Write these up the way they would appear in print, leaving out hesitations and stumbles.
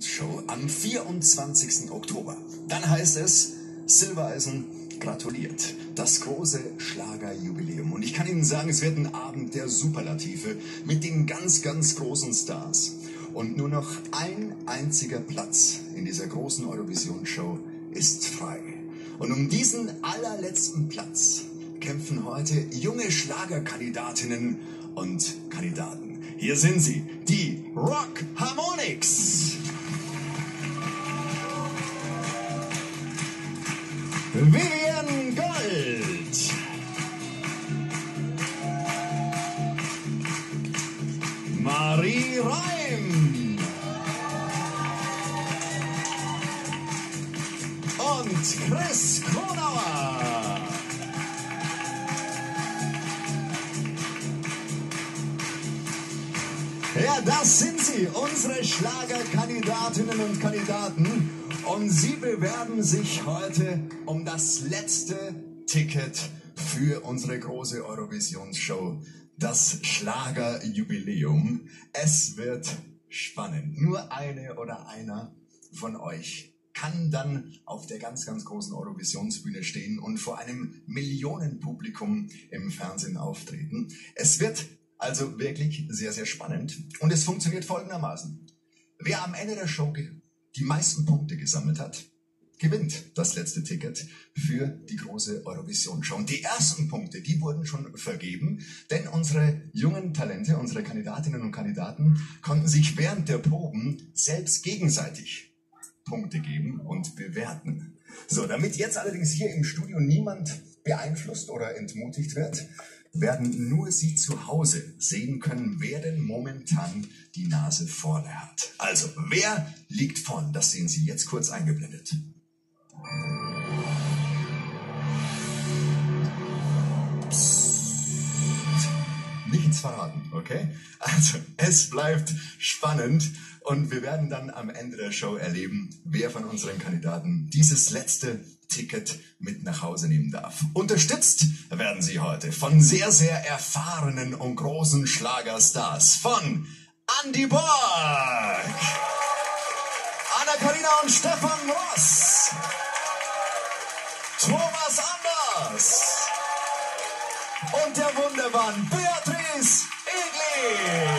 Show am 24. Oktober. Dann heißt es, Silbereisen gratuliert. Das große Schlagerjubiläum. Und ich kann Ihnen sagen, es wird ein Abend der Superlative mit den ganz, ganz großen Stars. Und nur noch ein einziger Platz in dieser großen Eurovision-Show ist frei. Und um diesen allerletzten Platz kämpfen heute junge Schlagerkandidatinnen und Kandidaten. Hier sind sie, die Rock Harmonics. Vivian Gold. Marie Reim. Und Chris Kronauer. Ja, das sind sie, unsere Schlagerkandidatinnen und Kandidaten. Und sie bewerben sich heute um das letzte Ticket für unsere große Eurovisionsshow, das Schlagerjubiläum. Es wird spannend. Nur eine oder einer von euch kann dann auf der ganz, ganz großen Eurovisionsbühne stehen und vor einem Millionenpublikum im Fernsehen auftreten. Es wird also wirklich sehr, sehr spannend. Und es funktioniert folgendermaßen. Wer am Ende der Show die meisten Punkte gesammelt hat, gewinnt das letzte Ticket für die große Eurovision-Show. Und die ersten Punkte, die wurden schon vergeben, denn unsere jungen Talente, unsere Kandidatinnen und Kandidaten konnten sich während der Proben selbst gegenseitig Punkte geben und bewerten. So, damit jetzt allerdings hier im Studio niemand beeinflusst oder entmutigt wird, werden nur Sie zu Hause sehen können, wer denn momentan die Nase vorne hat. Also, wer liegt vorn? Das sehen Sie jetzt kurz eingeblendet. Psst. Nichts verraten, okay? Also, es bleibt spannend und wir werden dann am Ende der Show erleben, wer von unseren Kandidaten dieses letzte Ticket mit nach Hause nehmen darf. Unterstützt werden sie heute von sehr, sehr erfahrenen und großen Schlagerstars. Von Andy Borg, Anna-Karina und Stefan Ross, Thomas Anders und der wunderbaren Beatrice Egli.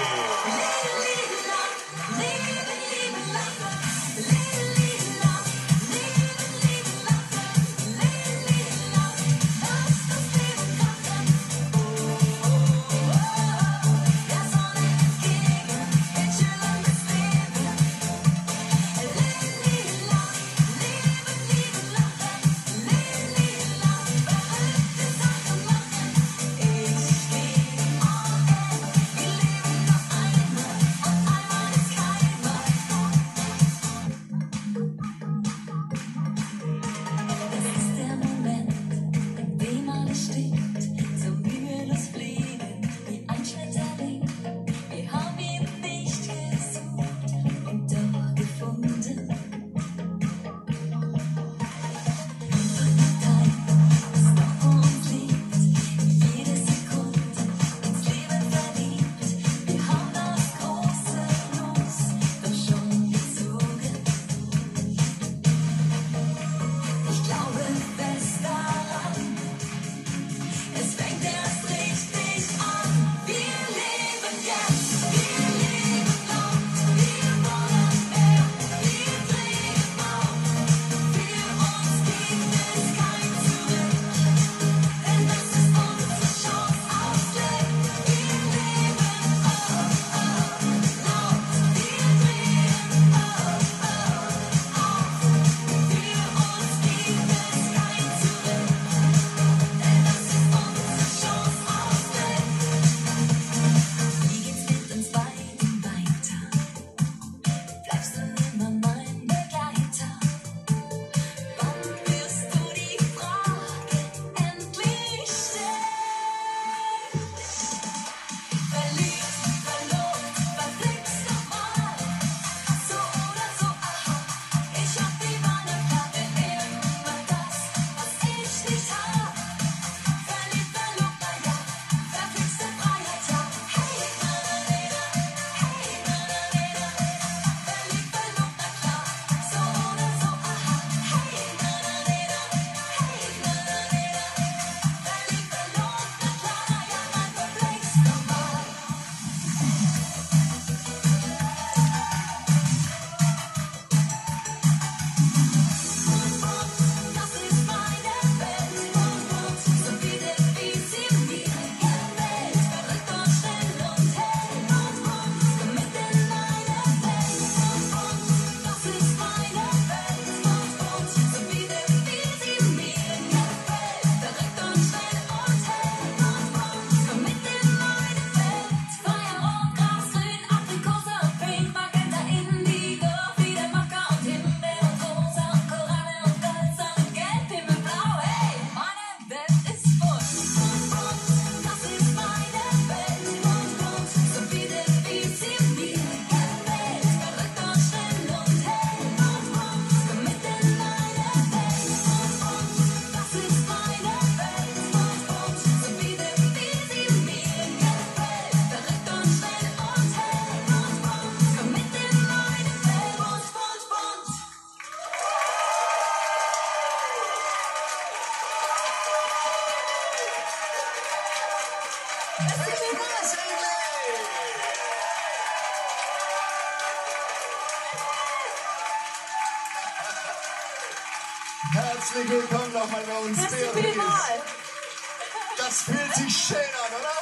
Herzlich willkommen nochmal bei uns, Merci Beatrice. vielmals. Das fühlt sich schön an, oder?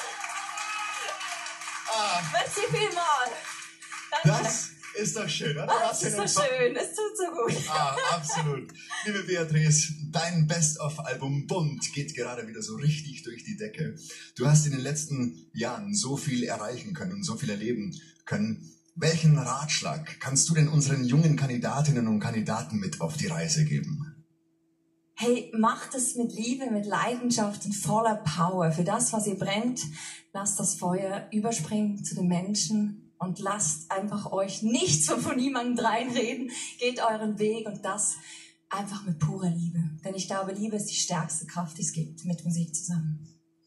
Merci vielmals. Danke. Das ist doch schön, oder? Das ist so schön, es tut so gut. Absolut. Liebe Beatrice, dein Best-of-Album Bunt geht gerade wieder so richtig durch die Decke. Du hast in den letzten Jahren so viel erreichen können und so viel erleben können. Welchen Ratschlag kannst du denn unseren jungen Kandidatinnen und Kandidaten mit auf die Reise geben? Hey, macht es mit Liebe, mit Leidenschaft und voller Power. Für das, was ihr brennt, lasst das Feuer überspringen zu den Menschen und lasst einfach euch nicht so von niemandem reinreden. Geht euren Weg und das einfach mit purer Liebe. Denn ich glaube, Liebe ist die stärkste Kraft, die es gibt, mit Musik zusammen.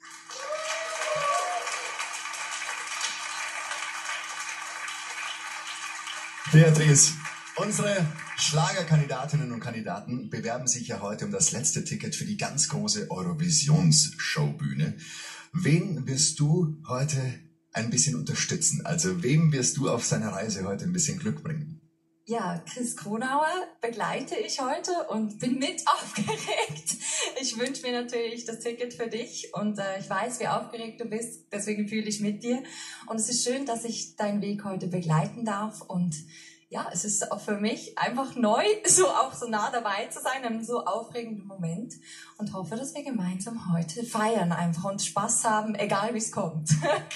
Beatrice, unsere Schlagerkandidatinnen und Kandidaten bewerben sich ja heute um das letzte Ticket für die ganz große Eurovisions-Showbühne. Wen wirst du heute ein bisschen unterstützen? Also wem wirst du auf seiner Reise heute ein bisschen Glück bringen? Ja, Chris Kronauer begleite ich heute und bin mit aufgeregt. Ich wünsche mir natürlich das Ticket für dich und ich weiß, wie aufgeregt du bist, deswegen fühle ich mit dir. Und es ist schön, dass ich deinen Weg heute begleiten darf und ja, es ist auch für mich einfach neu, so auch so nah dabei zu sein, in einem so aufregenden Moment und hoffe, dass wir gemeinsam heute feiern einfach und Spaß haben, egal wie es kommt.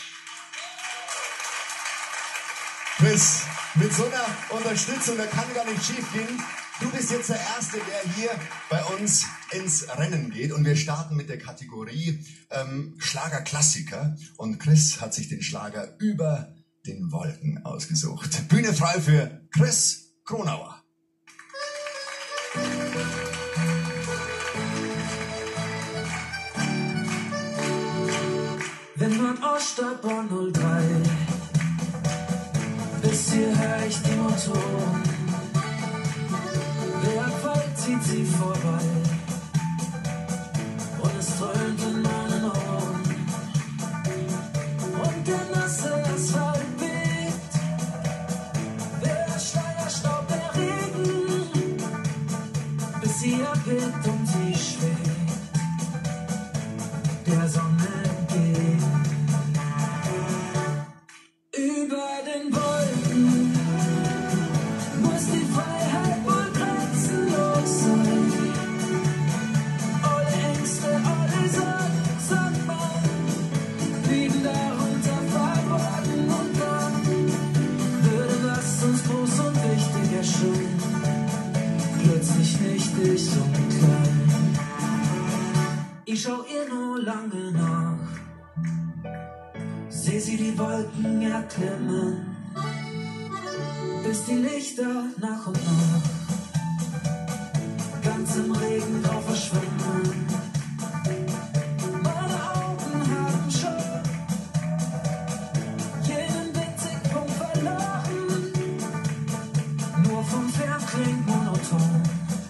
Chris, mit so einer Unterstützung, da kann gar nicht schief gehen. Du bist jetzt der Erste, der hier bei uns ins Rennen geht. Und wir starten mit der Kategorie Schlagerklassiker. Und Chris hat sich den Schlager Über den Wolken ausgesucht. Bühne frei für Chris Kronauer. Wenn man Osterbahn 03 bis hier hör ich die Motoren. Bergwald zieht sie vorbei und es dröhnt in meinen Ohren. Und der nasse Asphalt bebt, der Schleierstaub, der Regen, bis sie abhebt und sie schwebt der Sonne entgegen. Über den Wolken muss die Freiheit wohl grenzenlos sein. Alle Ängste, alle Sorgen, sagt man, liegen darunter verborgen. Und dann würde, was uns groß und wichtig erscheint, plötzlich nichtig und klein. Ich schau ihr nur lange nach, seh sie die Wolken erklimmen, bis die Lichter nach und nach ganz im Regen drauf verschwimmen. Meine Augen haben schon jeden Winzigpunkt verloren, nur vom Fern klingt monoton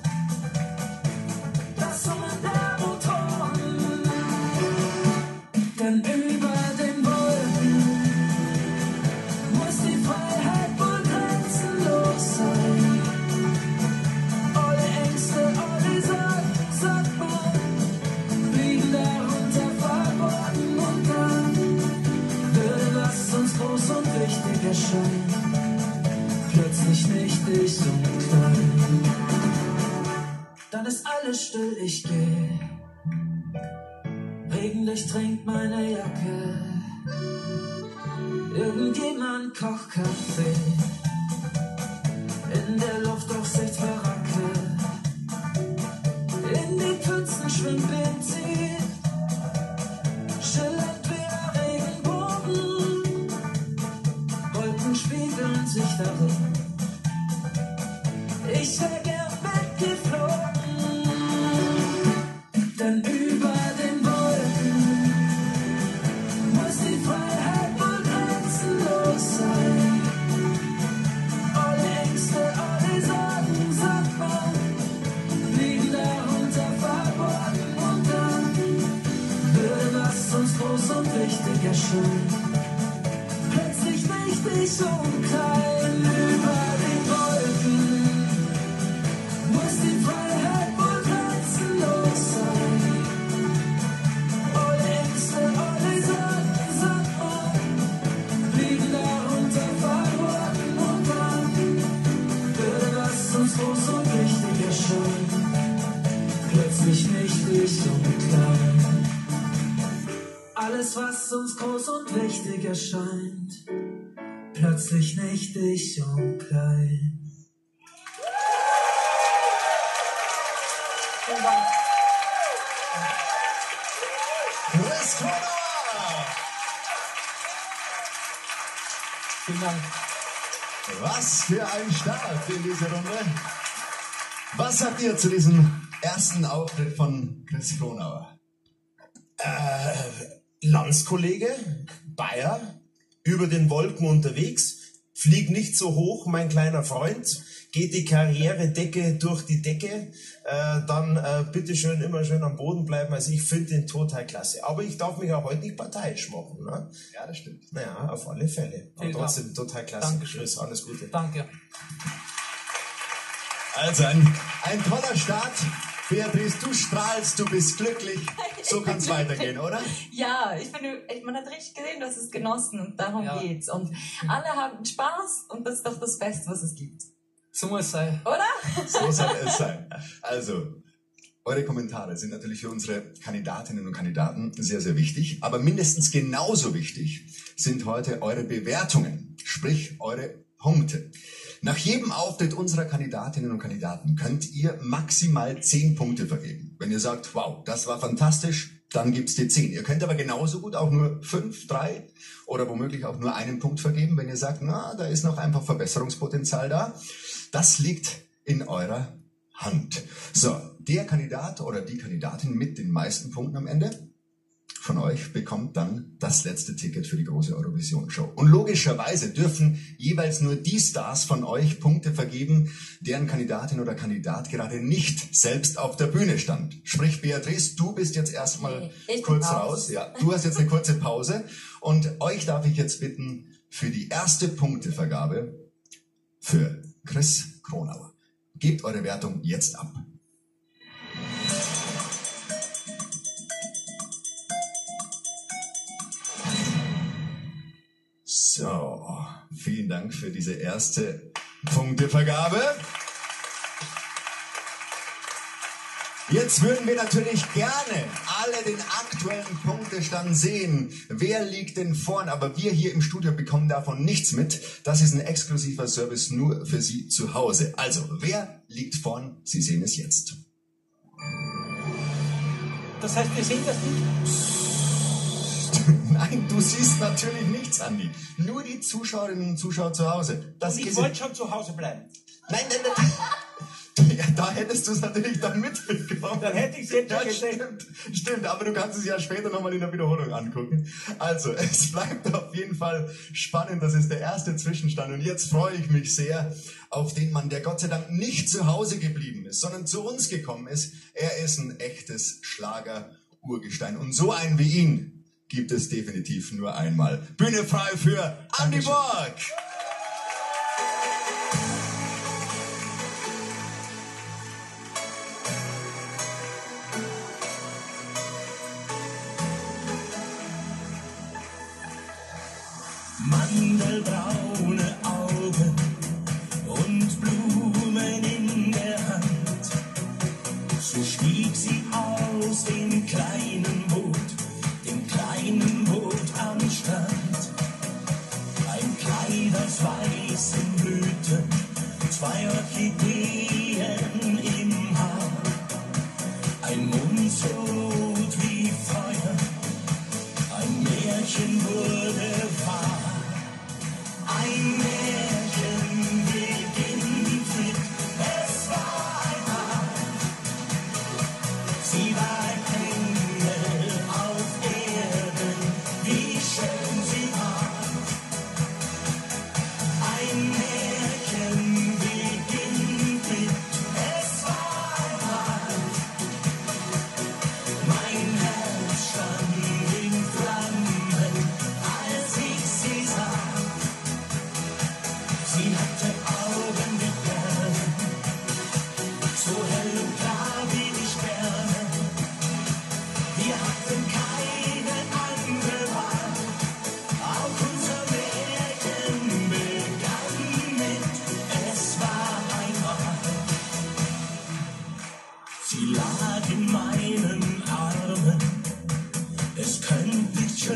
das Summen der Motoren. Denn über den Wolken muss die Freiheit wohl grenzenlos sein. Alle Ängste, alle Sorgen, sagt man, liegen darunter verborgen. Und dann würde, was uns groß und wichtig erscheint, plötzlich nichtig und klein. Dann ist alles still, ich geh. Regenlicht trinkt meine Jacke. Irgendjemand kocht Kaffee. In der Luft Aufsichtsbaracke. In die Pfützen schwimmt Benzin. Schillernd wie der Regenbogen. Wolken spiegeln sich darin. Ich wär gern weggeflogen. Denn über den Wolken muss die Freiheit wohl grenzenlos sein. Alle Ängste, alle Sorgen, sagt man, liegen darunter verborgen. Und dann würde, was uns groß und wichtig erscheint, plötzlich wichtig und klein. Über den Wolken alles, was uns groß und wichtig erscheint, plötzlich nichtig und klein. Vielen Dank. Chris Kronauer! Vielen Dank. Was für ein Start in diese Runde. Was sagt ihr zu diesem ersten Auftritt von Chris Kronauer? Landskollege, Bayer, über den Wolken unterwegs, flieg nicht so hoch, mein kleiner Freund, geht die Karrieredecke durch die Decke, dann bitteschön immer schön am Boden bleiben. Also ich finde den total klasse. Aber ich darf mich auch heute nicht parteiisch machen. Ne? Ja, das stimmt. Naja, auf alle Fälle. Aber trotzdem total klasse. Dankeschön. Chris, alles Gute. Danke. Also ein toller Start. Beatrice, du strahlst, du bist glücklich. So kann es weitergehen, oder? Ja, man hat richtig gesehen, du hast es genossen und darum geht's. Und alle haben Spaß und das ist doch das Beste, was es gibt. So muss es sein. Oder? So soll es sein. Also, eure Kommentare sind natürlich für unsere Kandidatinnen und Kandidaten sehr, sehr wichtig. Aber mindestens genauso wichtig sind heute eure Bewertungen, sprich eure Punkte. Nach jedem Auftritt unserer Kandidatinnen und Kandidaten könnt ihr maximal 10 Punkte vergeben. Wenn ihr sagt, wow, das war fantastisch, dann gibt's die 10. Ihr könnt aber genauso gut auch nur 5, 3 oder womöglich auch nur einen Punkt vergeben, wenn ihr sagt, na, da ist noch einfach Verbesserungspotenzial da. Das liegt in eurer Hand. So, der Kandidat oder die Kandidatin mit den meisten Punkten am Ende von euch bekommt dann das letzte Ticket für die große Eurovision-Show. Und logischerweise dürfen jeweils nur die Stars von euch Punkte vergeben, deren Kandidatin oder Kandidat gerade nicht selbst auf der Bühne stand. Sprich, Beatrice, du bist jetzt erstmal kurz raus. Ja, du hast jetzt eine kurze Pause. Und euch darf ich jetzt bitten für die erste Punktevergabe für Chris Kronauer. Gebt eure Wertung jetzt ab. So, vielen Dank für diese erste Punktevergabe. Jetzt würden wir natürlich gerne alle den aktuellen Punktestand sehen. Wer liegt denn vorn? Aber wir hier im Studio bekommen davon nichts mit. Das ist ein exklusiver Service nur für Sie zu Hause. Also, wer liegt vorn? Sie sehen es jetzt. Das heißt, wir sehen das nicht? Nein, du siehst natürlich nichts, Andi. Nur die Zuschauerinnen und Zuschauer zu Hause. Das Ich ist wollte schon zu Hause bleiben. Nein. Ja, da hättest du es natürlich dann mitbekommen. Dann hätte ich es jetzt schon Ja, gesehen. stimmt, aber du kannst es ja später nochmal in der Wiederholung angucken. Also, es bleibt auf jeden Fall spannend. Das ist der erste Zwischenstand. Und jetzt freue ich mich sehr auf den Mann, der Gott sei Dank nicht zu Hause geblieben ist, sondern zu uns gekommen ist. Er ist ein echtes Schlager-Urgestein. Und so einen wie ihn gibt es definitiv nur einmal. Bühne frei für Andi Borg! Mandelbraune Augen und Blumen in der Hand. So stieg sie aus dem kleinen Boot am Strand. Ein Kleid aus weißen Blüten, 2 Orchideen im Haar. Ein Mund so rot wie Feuer, ein Märchen wurde wahr. Ein Märchen beginnt mit es war einmal. Sie war ein Engel auf Erden, wie schön sie war. Ein Märchen beginnt mit es war einmal. Mein Herz stand in Flammen, als ich sie sah. Sie hatte Augen wie Perlen, so hell und klar wie die Sterne. Wir hatten keine andere Wahl, auch unser Märchen begann mit es war einmal. Sie lag in meinen Armen, es könnte nicht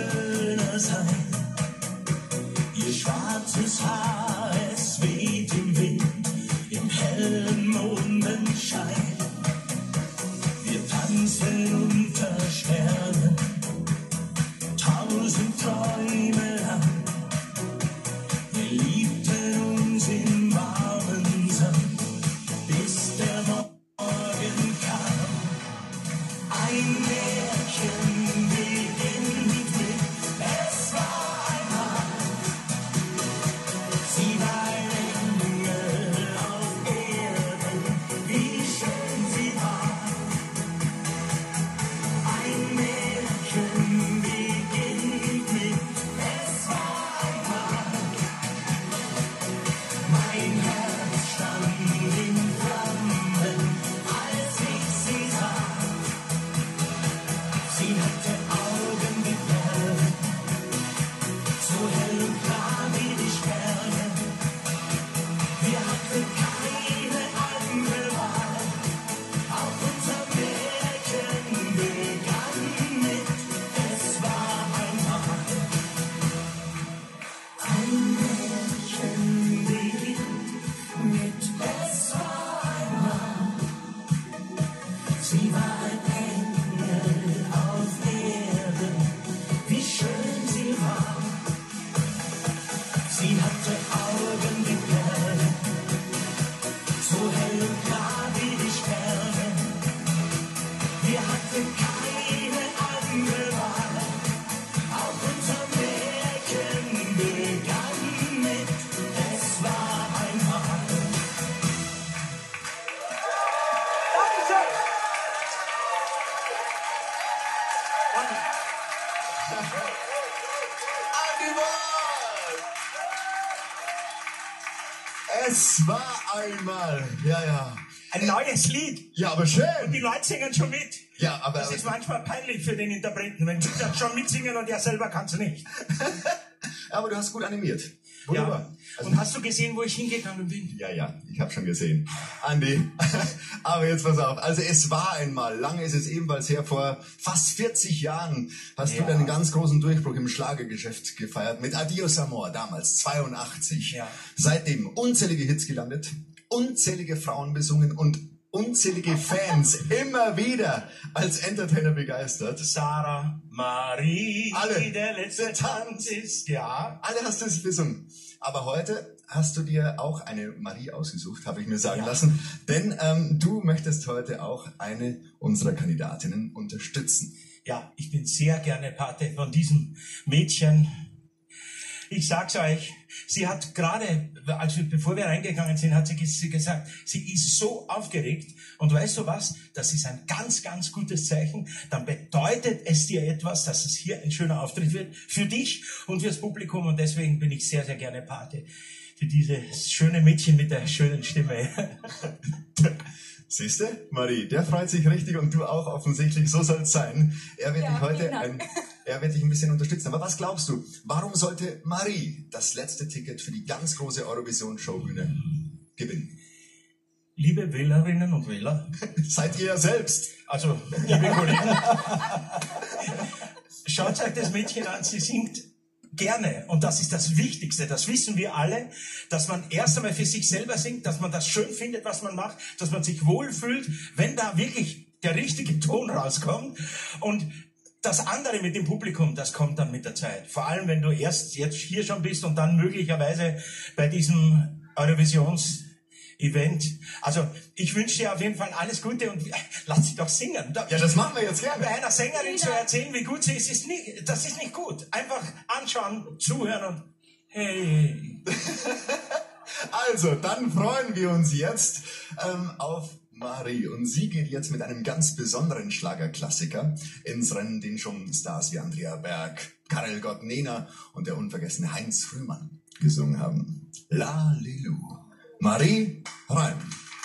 hellen Mondenschein. Wir tanzen unter Sternen, 1000 Träume lang. Wir liebten uns im warmen Sand, bis der Morgen kam. Ein Märchen beginnt mit: Es war einmal. Sie war ein Engel auf Erden, wie schön sie war. Ein Märchen beginnt mit: Es war einmal. Mein Herz stand in Flammen, als ich sie sah. Sie hatte Augen wie Perlen, so hell und klar wie die Sterne. Wir hatten keine andere Wahl, auch unser Märchen begann mit: Es war einmal. Ein Märchen beginnt mit: Es war einmal. Sie war ein Engel auf Erden, wie schön sie war. Sie hatte Augen wie Perlen, so hell und klar wie die Sterne. Wir hatten keine andere Wahl, auch unser Märchen begann mit: Es war einmal. Es war einmal. Ja, ja. Ein neues Lied. Ja, aber schön. Die Leute singen schon mit. Ja, aber Das ist manchmal peinlich für den Interpreten, wenn die dann schon mitsingen und er selber kann es nicht. aber du hast gut animiert. Wunderbar. Ja. Also, Und hast du gesehen, wo ich hingegangen bin? ja, ja, ich habe schon gesehen. Andi, aber jetzt pass auf. Also es war einmal, lange ist es ebenfalls her, vor fast 40 Jahren hast du deinen ganz großen Durchbruch im Schlagergeschäft gefeiert mit Adios Amor, damals 82. Ja. Seitdem unzählige Hits gelandet, unzählige Frauen besungen und unzählige Fans immer wieder als Entertainer begeistert. Sarah, Marie, Alle. der letzte Tanz ist, ja. Alle hast du es besungen. Aber heute hast du dir auch eine Marie ausgesucht, habe ich mir sagen lassen. Denn du möchtest heute auch eine unserer Kandidatinnen unterstützen. Ja, ich bin sehr gerne Pate von diesem Mädchen. Ich sag's euch, sie hat gerade, bevor wir reingegangen sind, hat sie gesagt, sie ist so aufgeregt. Und weißt du was? Das ist ein ganz, ganz gutes Zeichen. Dann bedeutet es dir etwas, dass es hier ein schöner Auftritt wird für dich und fürs Publikum. Und deswegen bin ich sehr, sehr gerne Pate für dieses schöne Mädchen mit der schönen Stimme. Siehste, Marie, der freut sich richtig und du auch offensichtlich. So soll es sein. Er wird Ja, dich heute vielen Dank. er wird dich ein bisschen unterstützen. Aber was glaubst du? Warum sollte Marie das letzte Ticket für die ganz große Eurovision-Showbühne gewinnen? Liebe Wählerinnen und Wähler, Seid ihr ja selbst. also liebe Kollegen, schaut euch das Mädchen an, sie singt gerne. Und das ist das Wichtigste, das wissen wir alle, dass man erst einmal für sich selber singt, dass man das schön findet, was man macht, dass man sich wohlfühlt, wenn da wirklich der richtige Ton rauskommt. Und das andere mit dem Publikum, das kommt dann mit der Zeit. Vor allem, wenn du erst jetzt hier schon bist und dann möglicherweise bei diesem Eurovisionsevent. Also ich wünsche dir auf jeden Fall alles Gute und lass sie doch singen. Ja, das machen wir jetzt Bei gerne. einer Sängerin zu erzählen, wie gut sie ist, das ist nicht gut. Einfach anschauen, zuhören und hey. Also, dann freuen wir uns jetzt auf Marie. Und sie geht jetzt mit einem ganz besonderen Schlagerklassiker ins Rennen, den schon Stars wie Andrea Berg, Karel Gott, Nena und der unvergessene Heinz Rühmann gesungen haben. La Lilu. Marie, rein.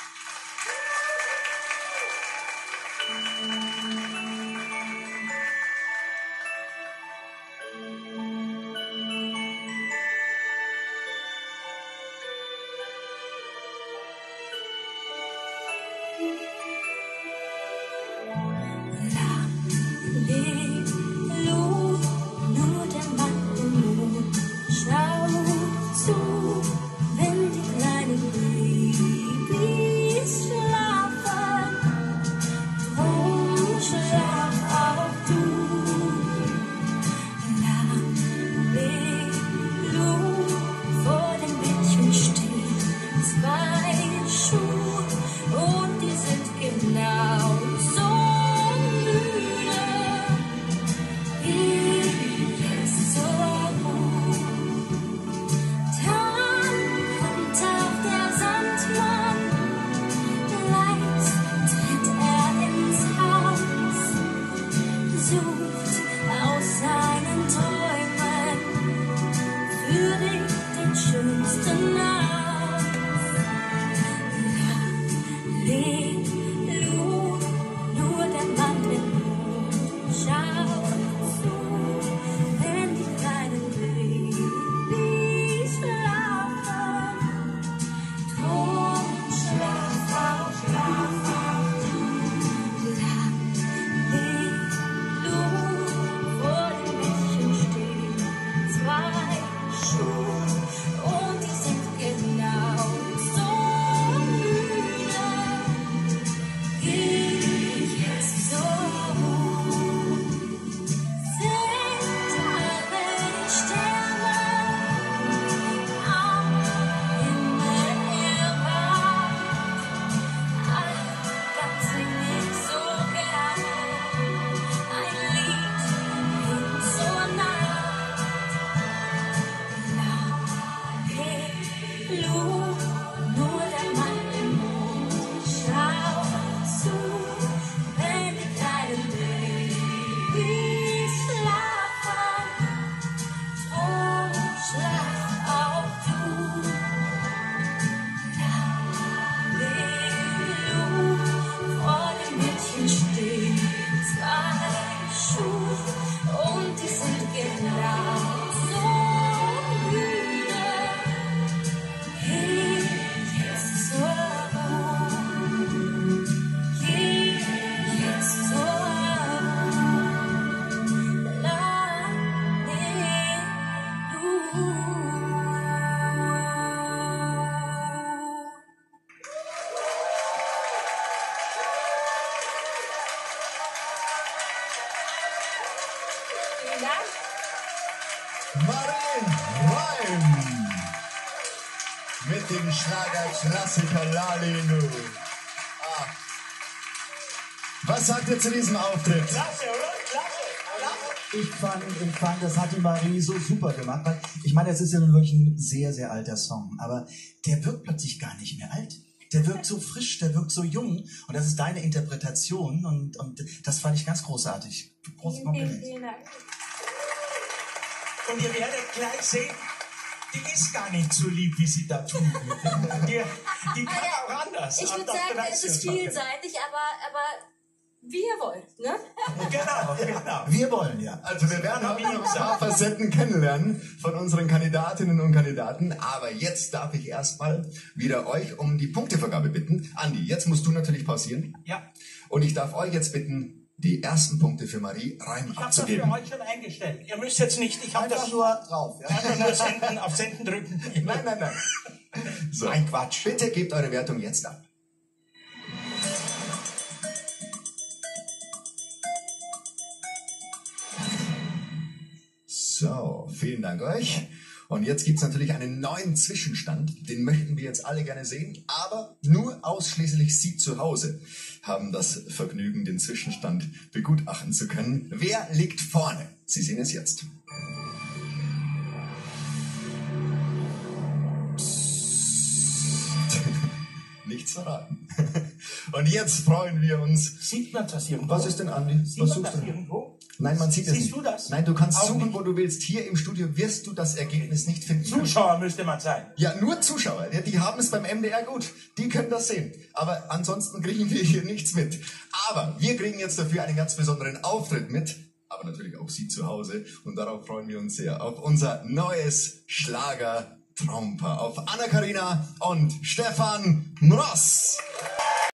Halleluja, nur der Mann im Mond. Schau zu, wenn die kleine Baby Schuhe und die sind genau so müde wie jetzt zur Ruhe. Dann kommt auch der Sandmann, leicht tritt er ins Haus, sucht aus seinen Träumen für dich den schönsten aus. Halleluja, nur der Mann im Mond schaut zu, wenn die kleinen Babys schlafen. Drum schlaf auch du. Halleluja, vor dem Mädchen stehen zwei Schuhe und die sind genau so müde wie jetzt zur Ruhe. Sind alle die Sterne am Himmel erwacht? Ach, dann sing ich so gerne ein Lied hin zur Nacht. Halleluja, nur der Mann im Mond schaut zu, wenn die kleinen Babys schlafen. Drum schlaf auch du. Halleluja, vor dem Mädchen stehen zwei Schuhe und die sind genau so müde wie jetzt zur Ruhe. Jetzt zur Ruhe. Halleluja. Vielen Dank. Marie Reim mit dem Schlagerklassiker Lalelu. Ah. Was sagt ihr zu diesem Auftritt? Klasse, oder? Klasse. Ich fand, das hat die Marie so super gemacht. Weil, ich meine, das ist ja nun wirklich ein sehr, sehr alter Song. Aber der wirkt plötzlich gar nicht mehr alt. Der wirkt so frisch, der wirkt so jung. Und das ist deine Interpretation. Und das fand ich ganz großartig. Großes Kompliment. Vielen Dank. Und ihr werdet gleich sehen, die ist gar nicht so lieb, wie sie da tut. Die kann auch anders. Ich Und würde das sagen, beweist es sie ist uns noch. vielseitig, aber wie ihr wollt, ne? Genau, genau. Wir wollen ja. Also wir werden heute noch ein paar Facetten kennenlernen von unseren Kandidatinnen und Kandidaten. Aber jetzt darf ich erstmal wieder euch um die Punktevergabe bitten. Andi, jetzt musst du natürlich pausieren. Ja, Und ich darf euch jetzt bitten, die ersten Punkte für Marie Reim ich habe das abzugeben. für euch schon eingestellt. Ihr müsst jetzt nicht, ich habe Einfach das nur drauf. Ja? einfach nur senden, auf Senden drücken. Nein, nein, nein. So, Ein Quatsch. bitte gebt eure Wertung jetzt ab. So, vielen Dank euch. Und jetzt gibt's natürlich einen neuen Zwischenstand. Den möchten wir jetzt alle gerne sehen. Aber nur ausschließlich Sie zu Hause haben das Vergnügen, den Zwischenstand begutachten zu können. Wer liegt vorne? Sie sehen es jetzt. Nichts verraten. Und jetzt freuen wir uns. Sieht man das irgendwo? Was ist denn, Andi? Sieht Was man suchst das du denn? irgendwo? Nein, man sieht es nicht. Siehst du das? Nein, du kannst Auch suchen, nicht. wo du willst. Hier im Studio wirst du das Ergebnis nicht finden können. Zuschauer müsste man sein. Ja, nur Zuschauer. Ja, die haben es beim MDR gut. Die können das sehen. Aber ansonsten kriegen wir hier nichts mit. Aber wir kriegen jetzt dafür einen ganz besonderen Auftritt mit. Aber natürlich auch Sie zu Hause. Und darauf freuen wir uns sehr. Auf unser neues Schlager-Traumpaar. Auf Anna-Karina und Stefan Mross.